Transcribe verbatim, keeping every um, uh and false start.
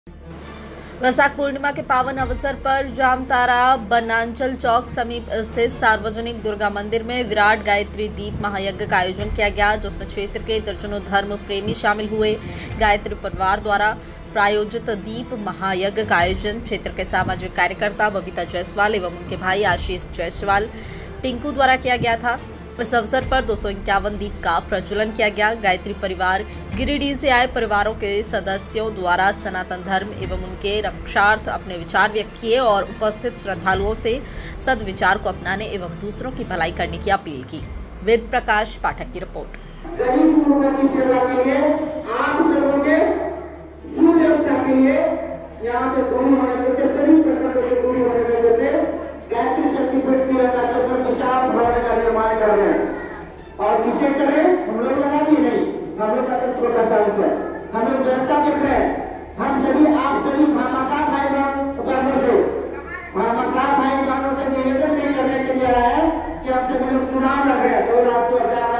वैशाख पूर्णिमा के पावन अवसर पर जामतारा बनांचल चौक समीप स्थित सार्वजनिक दुर्गा मंदिर में विराट गायत्री दीप महायज्ञ का आयोजन किया गया, जिसमें क्षेत्र के दर्जनों धर्म प्रेमी शामिल हुए। गायत्री परिवार द्वारा प्रायोजित दीप महायज्ञ का आयोजन क्षेत्र के सामाजिक कार्यकर्ता बबीता जायसवाल एवं उनके भाई आशीष जायसवाल टिंकू द्वारा किया गया था। इस अवसर पर दो सौ इक्यावन दीप का प्रज्वलन किया गया। गायत्री परिवार गिरिडीह से आए परिवारों के सदस्यों द्वारा सनातन धर्म एवं उनके रक्षार्थ अपने विचार व्यक्त किए और उपस्थित श्रद्धालुओं से सद्विचार को अपनाने एवं दूसरों की भलाई करने की अपील की। वेद प्रकाश पाठक की रिपोर्ट। गरीब लोगों की सेवा के लिए आप सबों के सुव्यवस्था के लिए यहाँ से दूरी होने देते, सभी प्रकरणों से दूरी होने देते, गायत्री शक्तिपीठ की विशाल भवन का निर्माण कर रहे हैं। और किसे करें हम लोग लगाइए नहीं, हम लोग का तो छोटा सा है, हम लोग व्यवस्था देख रहे हैं। हम सभी आप सभी भामाशाह भाई बहनों से भामाशाह भाई बहनों से निवेदन नहीं करने के लिए आया है कि अब तक लोग चुनाव लड़ रहे हैं दो लाख दो हजार